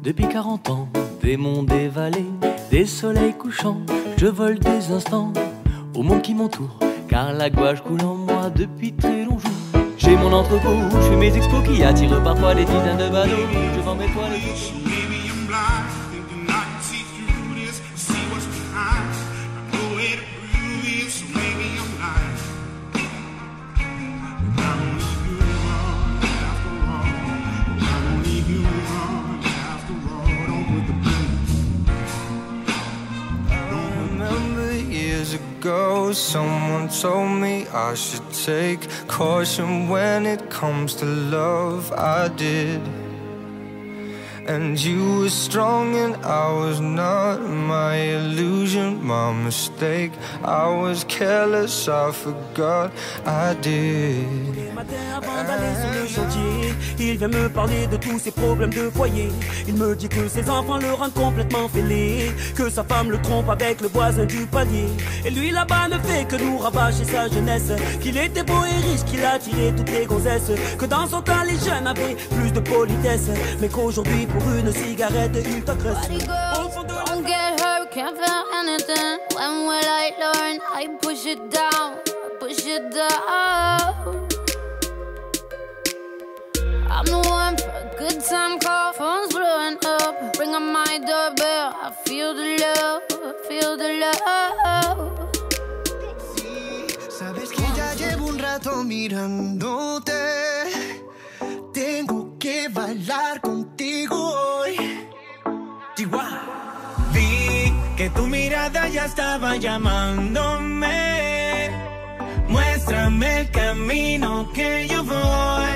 Depuis 40 ans, des monts, des vallées, des soleils couchants, je vole des instants au monde qui m'entoure, car la gouache coule en moi depuis très longs jours. J'ai mon entrepôt, je fais mes expos qui attirent parfois des dizaines de badauds. Je vends mes toiles et someone told me I should take caution when it comes to love. I did. And you were strong and I was not. My illusion, my mistake. I was careless, I forgot I did. Le matin avant d'aller sur le chantier, il vient me parler de tous ses problèmes de foyer. Il me dit que ses enfants le rendent complètement fêlé, que sa femme le trompe avec le voisin du palier. Et lui là-bas ne fait que nous rabâcher sa jeunesse, qu'il était beau et riche, qu'il a tiré toutes les gonzesses, que dans son temps les jeunes avaient plus de politesse, mais qu'aujourd'hui pour une cigarette il t'agresse. Don't get hurt, can't feel anything. When will I learn? I push it down, push it down. I'm the one for a good time call. Phone's blowing up, ring on my doorbell. I feel the love, feel the love. Sabes que ya llevo un rato mirándote. Tengo que bailar contigo hoy. Chihuahua. Vi que tu mirada ya estaba llamándome. Muéstrame el camino que yo voy.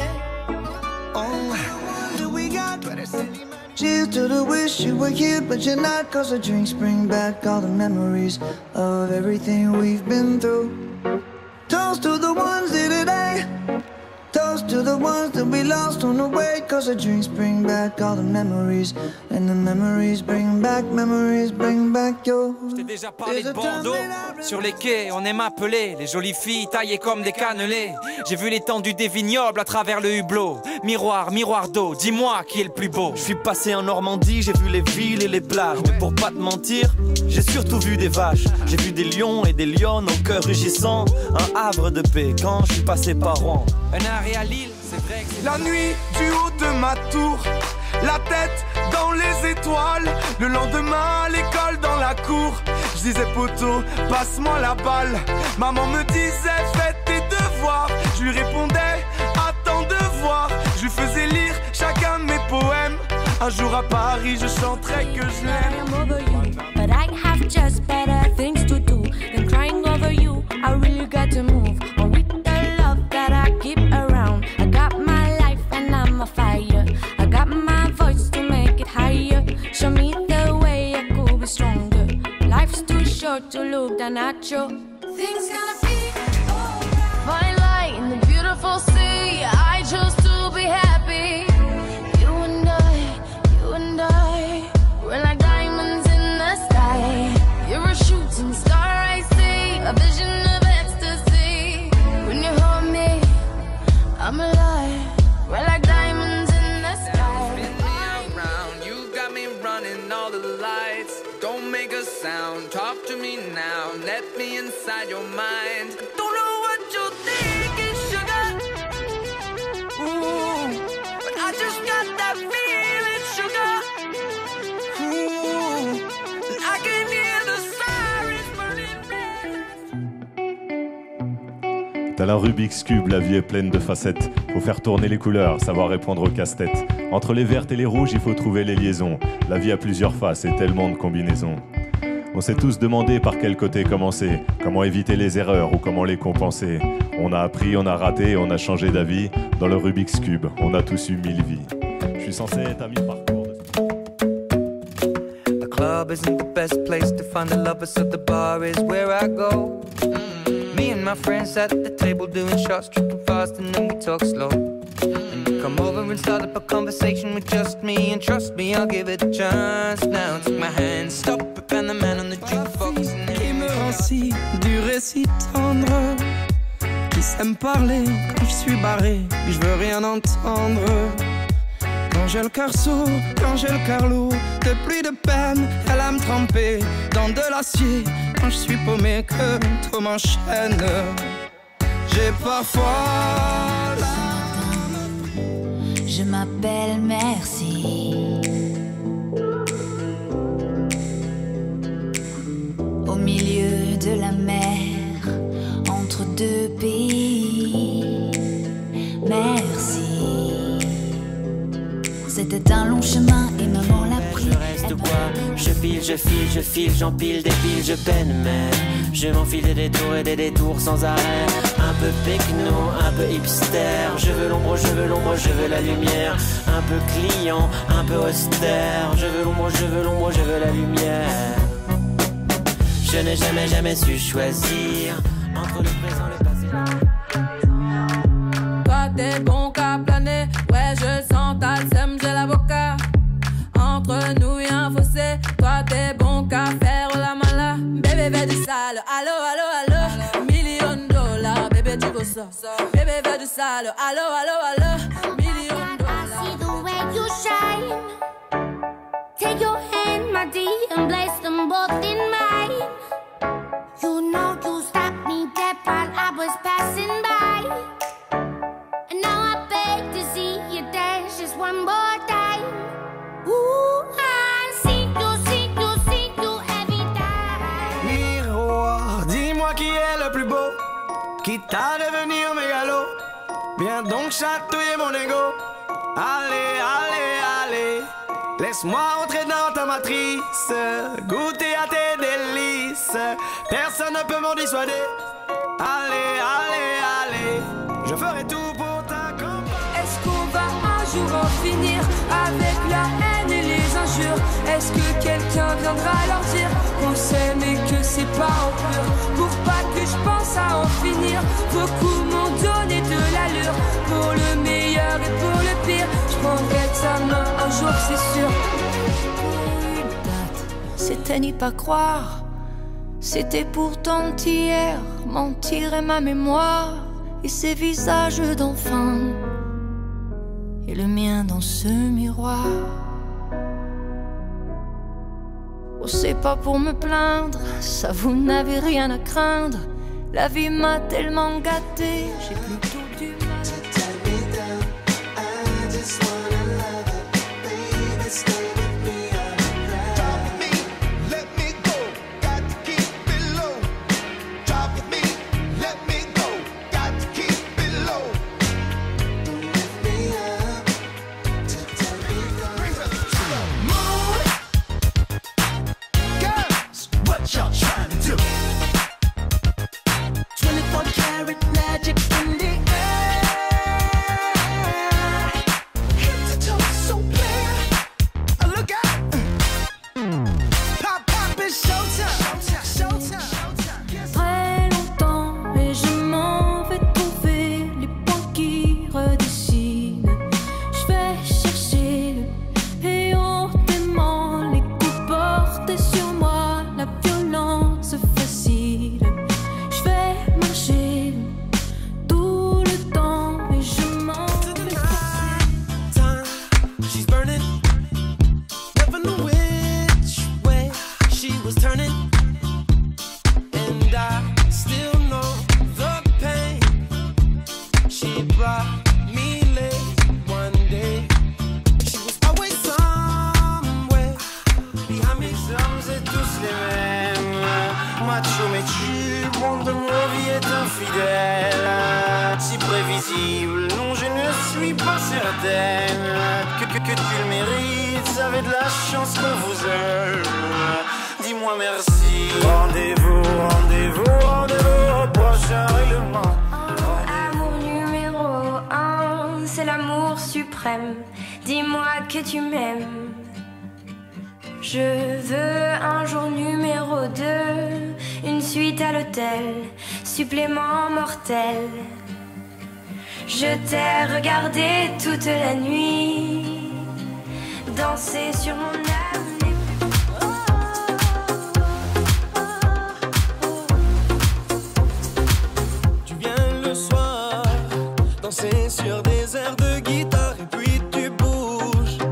Cheers to the wish you were here, but you're not. Cause the drinks bring back all the memories of everything we've been through. Toast to the ones here today. Toast to the ones that we lost on the way. Cause the drinks bring back all the memories. And the memories bring back your. Je t'ai déjà parlé de Bordeaux. Sur les quais, on aime appeler les jolies filles taillées comme des cannelés. J'ai vu l'étendue des vignobles à travers le hublot. Miroir, miroir d'eau, dis-moi qui est le plus beau. Je suis passé en Normandie, j'ai vu les villes et les plages. Mais pour pas te mentir, j'ai surtout vu des vaches. J'ai vu des lions et des lionnes au cœur rugissant. Un havre de paix quand je suis passé par Rouen. Un arrêt à Lille, c'est vrai que c'est la nuit du haut de ma tour, la tête dans les étoiles. Le lendemain à l'école dans la cour, je disais poteau, passe-moi la balle. Maman me disait fais tes devoirs. Je lui répondais attends de voir. Je lui faisais lire chacun de mes poèmes. Un jour à Paris je chanterai que je l'aime. But I have just better things to do than crying over you. I really got to move on with the love that I keep around. I got my life and I'm a fire. I got my voice to make it higher. Show me the way I could be stronger. Life's too short to look down at you. Things gonna be alright. Find light in the beautiful sea. I chose to be happy. You and I, we're like diamonds in the sky. You're a shooting star I see, a vision of ecstasy. When you hold me, I'm alive. We're like diamonds in the sky. Spin me around, you got me running all the lights. Don't make a sound, talk to me now. Let me inside your mind. Don't know what you're thinking, sugar. Ooh, but I just got that feeling, sugar. Ooh, and I can hear the sirens burning red. T'as la Rubik's Cube, la vie est pleine de facettes. Faut faire tourner les couleurs, savoir répondre aux casse-têtes. Entre les vertes et les rouges, il faut trouver les liaisons. La vie a plusieurs faces et tellement de combinaisons. On s'est tous demandé par quel côté commencer, comment éviter les erreurs ou comment les compenser. On a appris, on a raté, on a changé d'avis. Dans le Rubik's Cube, on a tous eu 1000 vies. Je suis censé être à mi-parcours. The club isn't the best place to find the lovers, so the bar is where I go. Me and my friends at the table doing shots, tripping fast and then we talk slow. And you come over and start up a conversation with just me, and trust me, I'll give it a chance. Now take my hand, stop it, and the man on the jukebox. Qui me rend si dur et si tendre, qui sait me parler quand je suis barré, puis je veux rien entendre. Quand Quand j'ai le cœur sourd, quand j'ai le cœur lourd, de pluie de peine, elle a me tremper dans de l'acier. Quand je suis paumé, que tout m'enchaîne. J'ai parfois je m'appelle Merci. Au milieu de la mer, entre deux pays. Merci. C'était un long chemin et maman l'a pris. Je reste bois, je file, j'empile des piles, je peine, mais je m'enfile des détours sans arrêt. Un peu techno, un peu hipster. Je veux l'ombre, je veux la lumière. Un peu client, un peu austère. Je veux l'ombre, je veux la lumière. Je n'ai jamais su choisir entre le présent, le passé. Toi t'es bon qu'à planer, ouais je sens ta sème, j'ai l'avocat. Entre nous y'a un fossé, toi t'es bon qu'à faire la mala. Bébé veut du sale, allo, allo, allo. $1,000,000, bébé tu veux ça. Bébé veut du sale, allo, allo, allo. $1,000,000. I see the way you shine. Take your hand, my dear, and place them both in mine. You know you stopped me dead while I was passing by. And now I beg to see you dance just one more time. Ooh, I see you every time. Miroir, dis-moi qui est le plus beau, quitte à devenir mégalo. Viens donc chatouiller mon ego. Allez, allez, allez. Laisse-moi entrer dans ta matrice, goûter à tes délices. Personne ne peut m'en dissuader. Allez, allez, allez. Je ferai tout pour t'accompagner. Est-ce qu'on va un jour en finir avec la haine et les injures? Est-ce que quelqu'un viendra leur dire qu'on s'aime et que c'est pas en pur? Pour pas que je pense à en finir, beaucoup m'ont donné de l'allure. Pour le meilleur et pour le pire, je prendrai ta main un jour, c'est sûr. C'était n'y pas croire, c'était pourtant hier, mentir est ma mémoire. Et ces visages d'enfants, et le mien dans ce miroir. Oh, c'est pas pour me plaindre, ça vous n'avez rien à craindre. La vie m'a tellement gâté, j'ai plutôt du mal. Dis-moi que tu m'aimes. Je veux un jour numéro 2, une suite à l'hôtel, supplément mortel. Je t'ai regardé toute la nuit, danser sur mon âme. Tu viens le soir, danser sur des airs de guitare et puis tu bouges.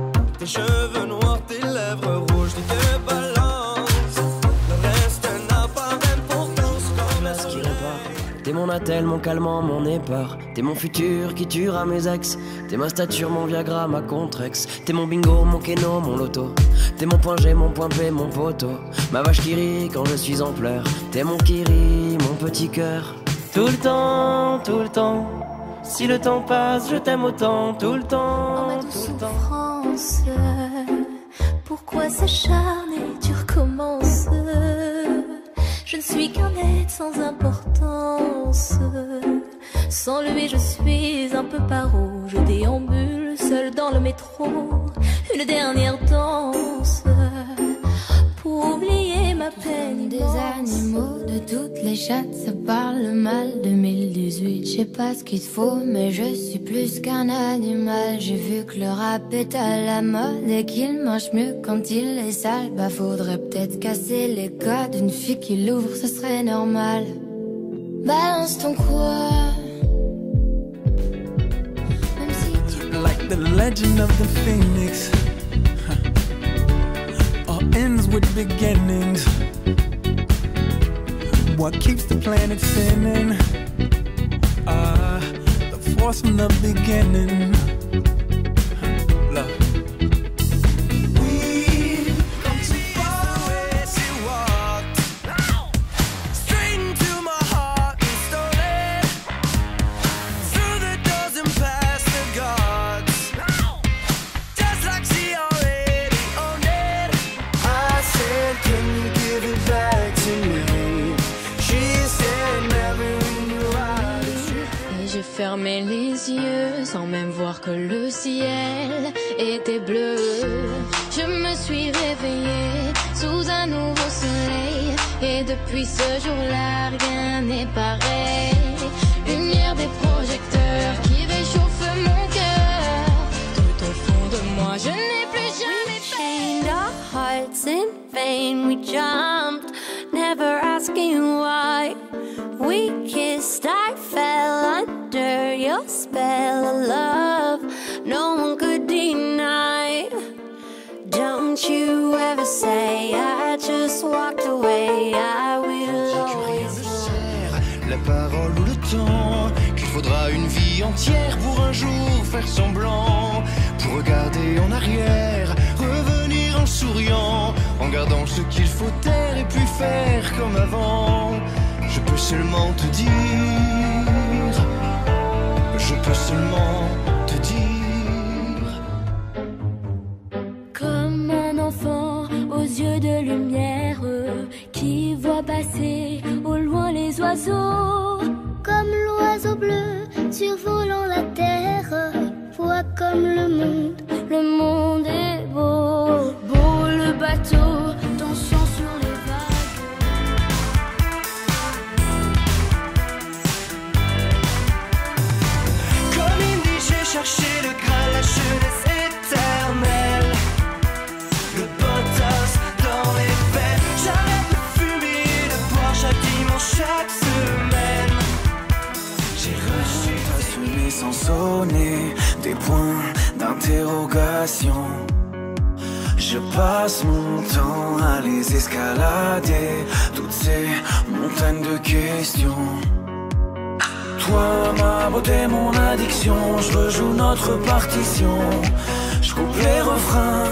mon attel, mon calmant, mon épar. T'es mon futur qui tuera mes ex. T'es ma stature, mon Viagra, ma Contrex. T'es mon bingo, mon keno, mon loto. T'es mon point G, mon point P, mon poteau. Ma vache qui rit quand je suis en pleurs. T'es mon kiri, mon petit cœur. Tout le temps, tout le temps. Si le temps passe, je t'aime autant. Tout le temps, oh, ma douce tout le temps. souffrance, pourquoi s'acharner, tu recommences. Je ne suis qu'un être sans importance. Sans lui je suis un peu paro. Je déambule seul dans le métro. Une dernière danse pour oublier ma peine. Des animaux, de toutes les chattes, ça parle mal. 2018, je sais pas ce qu'il te faut, mais je suis plus qu'un animal. J'ai vu que le rap est à la mode et qu'il marche mieux quand il est sale. Bah faudrait peut-être casser les codes. Une fille qui l'ouvre, ce serait normal. Balance ton quoi. Même si tu... Like the legend of the phoenix, all ends with beginnings. What keeps the planet spinning? The force from the beginning. Love. Fermé les yeux sans même voir que le ciel était bleu. Je me suis réveillée sous un nouveau soleil et depuis ce jour-là rien n'est pareil. Lumière des projecteurs qui réchauffent mon cœur. Tout au fond de moi je n'ai plus jamais peur. We chained our hearts in vain. We jumped, never asking why. We kissed, I fell under your spell of love. No one could deny. Don't you ever say I just walked away. I will always know. La parole ou le temps, qu'il faudra une vie entière pour un jour faire semblant, pour regarder en arrière, revenir en souriant, en gardant ce qu'il faut taire et puis faire comme avant. Je peux seulement te dire, je peux seulement te dire. Comme un enfant aux yeux de lumière qui voit passer au loin les oiseaux. Comme l'oiseau bleu survolant la terre, voit comme le monde est beau. Beau le bateau dansant sur les vagues. Comme il dit, j'ai cherché le Graal, la jeunesse éternelle. Le potasse dans les veines. J'arrête de fumer et de boire chaque dimanche, chaque semaine. J'ai reçu Assumer sans sonner des points d'interrogation. Je passe mon temps à les escalader, toutes ces montagnes de questions. Toi, ma beauté, mon addiction, je rejoue notre partition. Je coupe les refrains.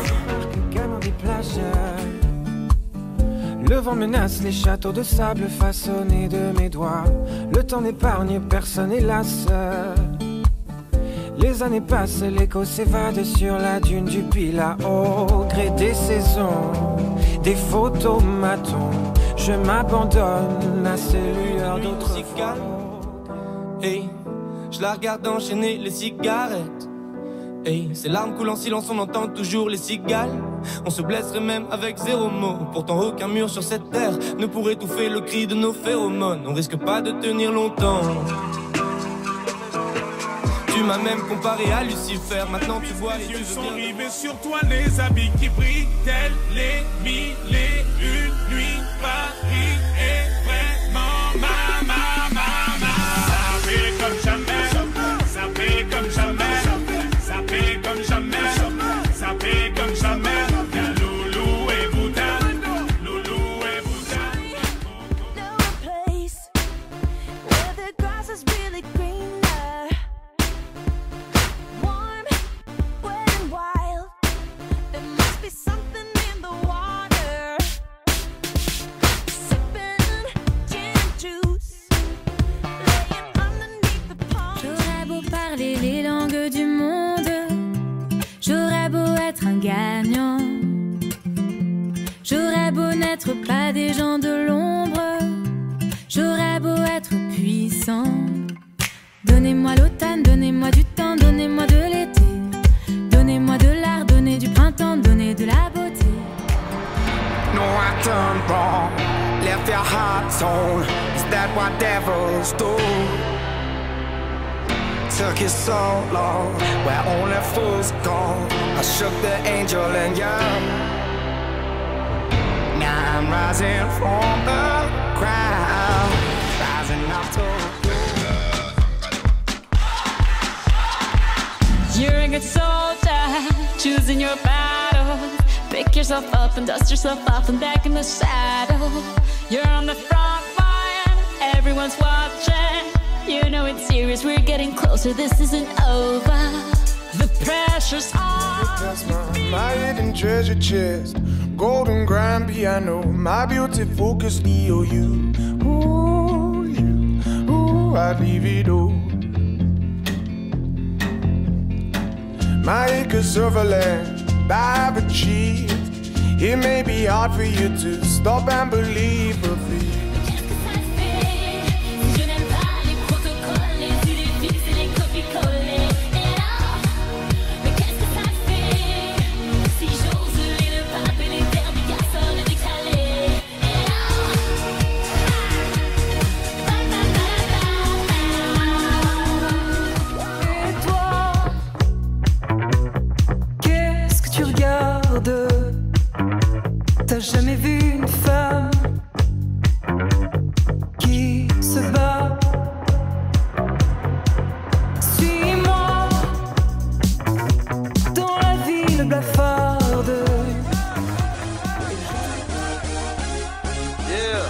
Le vent menace les châteaux de sable façonnés de mes doigts. Le temps n'épargne personne, hélas. Les années passent, l'écho s'évade sur la dune du Pilat. Au gré des saisons, des photomatons, je m'abandonne à ces lueurs d'autres fois. Hey, je la regarde enchaîner les cigarettes. Hey, ces larmes coulent en silence, on entend toujours les cigales. On se blesserait même avec zéro mot. Pourtant aucun mur sur cette terre ne pourrait étouffer le cri de nos phéromones. On risque pas de tenir longtemps. Tu m'as même comparé à Lucifer. Maintenant tu vois et tu veux bien. Rivés sur toi, les habits qui brillent, tels les mille et une nuits. Paris est vraiment ma. Ça fait comme jamais, ça fait comme jamais, ça fait comme jamais, ça fait comme jamais. Y'a Loulou et Bouddha, Loulou et Bouddha. No place where the être pas des gens de l'ombre. J'aurais beau être puissant. Donnez-moi l'automne, donnez-moi du temps, donnez-moi de l'été. Donnez-moi de l'art, donnez du printemps, donnez de la beauté. No, I turned wrong, left your heart torn. Is that what devils do? Took you so long, where only fools go. I shook the angel and young. Now I'm rising from the crowd, rising up to you. You're a good soldier, choosing your battle. Pick yourself up and dust yourself off and back in the saddle. You're on the front line, everyone's watching. You know it's serious, we're getting closer, this isn't over. The pressure's on. My hidden treasure chest, golden grand piano, my beauty focused EOU. Ooh, you, ooh, I'd leave it all. My acres of land I've achieved. It may be hard for you to stop and believe, but for you. T'as jamais vu une femme qui se bat? Suis-moi dans la ville blafarde. Yeah.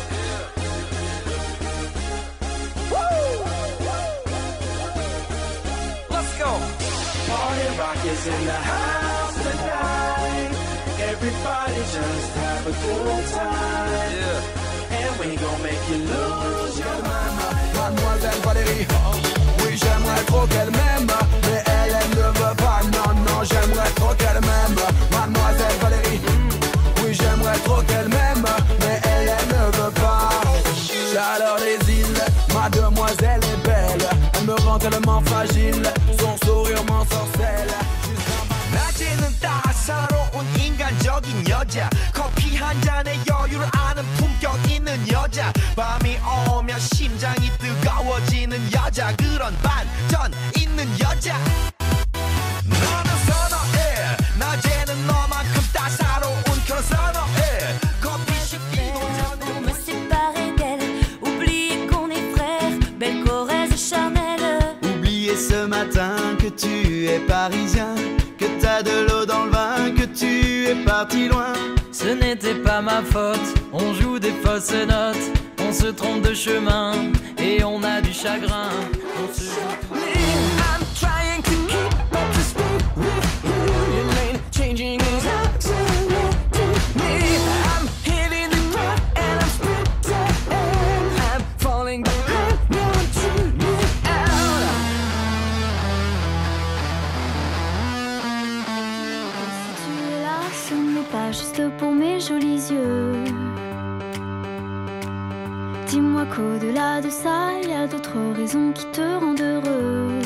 Let's go. Party rock is in the house tonight. Everybody just have a good time. Yeah. And we gon' make you lose your mind. Mademoiselle Valérie, oui j'aimerais trop qu'elle m'aime, mais elle ne veut pas, non, non, j'aimerais trop qu'elle m'aime. Mademoiselle Valérie, oui j'aimerais trop qu'elle m'aime, mais elle ne veut pas. Chaleur des îles, ma demoiselle est belle, elle me rend tellement fragile, son sourire m'ensorcelle. 낮에는 따사로운 인간적인 여자, 커피 한 잔에 여유를 아는 품격 있는 여자, 밤이 오면 심장이 뜨거워지는 여자, 그런 반전 있는 여자. 너는 선어해, 낮에는 너만큼 따사로운 그런 선어해. 커피 식기도 전에 Pour me séparer d'elle, oublier qu'on est frères, belle Corrèze charnelle. Oublier ce matin que tu es parisien, que t'as de l'eau dans le vin, que tu es parti loin. Ce n'était pas ma faute, on joue des fausses notes, on se trompe de chemin et on a du chagrin. On se I'm trying to keep up to speed with you. Your lane changing is absolute to me. I'm hitting the ground and I'm sprinting. I'm falling behind, now I'm tuning out. Si tu es là, ce n'est pas juste pour mes jolis yeux. Dis-moi qu'au-delà de ça, il y a d'autres raisons qui te rendent heureux.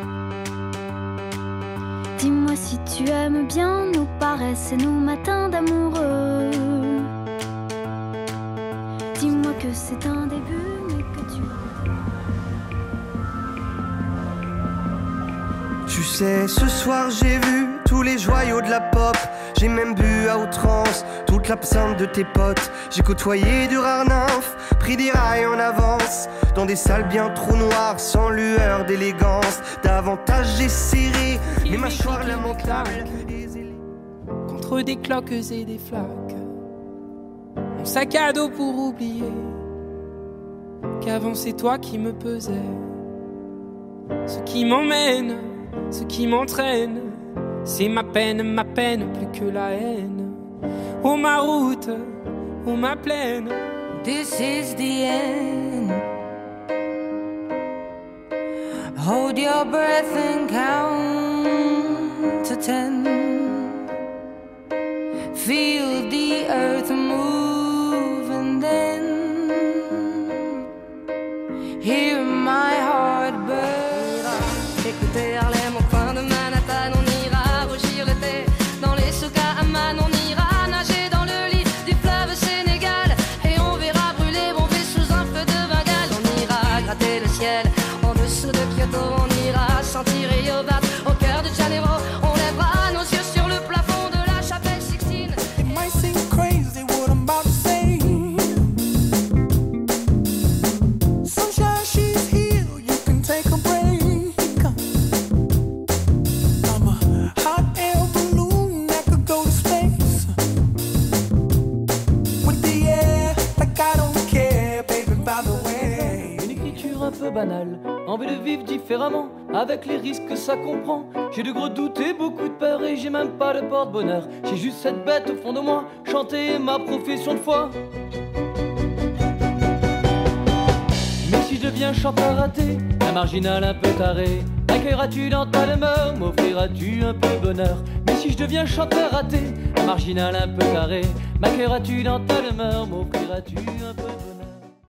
Dis-moi si tu aimes bien nos paresses et nos matins d'amoureux. Dis-moi que c'est un début, mais que tu... Tu sais, ce soir j'ai vu tous les joyaux de la pop. J'ai même bu à outrance toute l'absinthe de tes potes. J'ai côtoyé de rares nymphes, pris des rails en avance, dans des salles bien trop noires, sans lueur d'élégance. Davantage j'ai serré les mâchoires lamentables Contre des cloques et des flaques, mon sac à dos pour oublier qu'avant c'est toi qui me pesais. Ce qui m'emmène, ce qui m'entraîne, c'est ma peine plus que la haine. Oh ma route, oh ma plaine. This is the end. Hold your breath and count to 10. Feel the earth move. peu banal. Envie de vivre différemment, avec les risques que ça comprend. J'ai de gros doutes et beaucoup de peur et j'ai même pas de porte-bonheur. J'ai juste cette bête au fond de moi, chanter ma profession de foi. Mais si je deviens chanteur raté, un marginal un peu taré, m'accueilleras-tu dans ta demeure, m'offriras-tu un peu de bonheur? Mais si je deviens chanteur raté, un marginal un peu taré, m'accueilleras-tu dans ta demeure, m'offriras-tu un peu de bonheur?